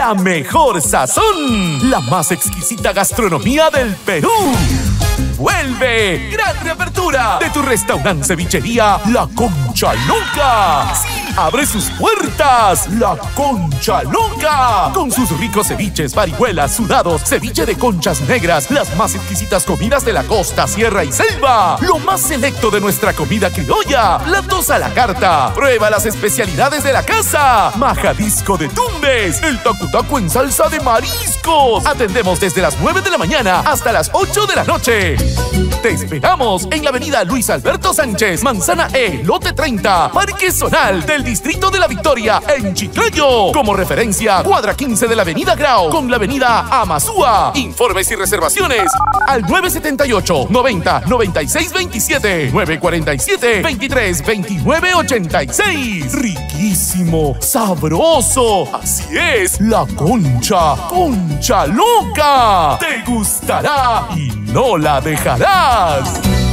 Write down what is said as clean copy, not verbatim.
la mejor sazón, la más exquisita gastronomía del Perú. ¡Vuelve! ¡Gran reapertura de tu restaurante cevichería La Concha Loca! ¡Sí! ¡Abre sus puertas! ¡La Concha Loca! Con sus ricos ceviches, parihuelas, sudados, ceviche de conchas negras, las más exquisitas comidas de la costa, sierra y selva, lo más selecto de nuestra comida criolla, platos a la carta. Prueba las especialidades de la casa: majadisco de Tumbes, el tacu-tacu en salsa de mariscos. Atendemos desde las 9 de la mañana hasta las 8 de la noche. Te esperamos en la avenida Luis Alberto Sánchez, Manzana E, lote 30, Parque Zonal del Distrito de la Victoria, en Chiclayo. Como referencia, cuadra 15 de la avenida Grau con la avenida Amazúa. Informes y reservaciones al 978-90-9627, 947-23-29-86. Riquísimo, sabroso. Así es, La Concha Loca. Te gustará y no la dejarás.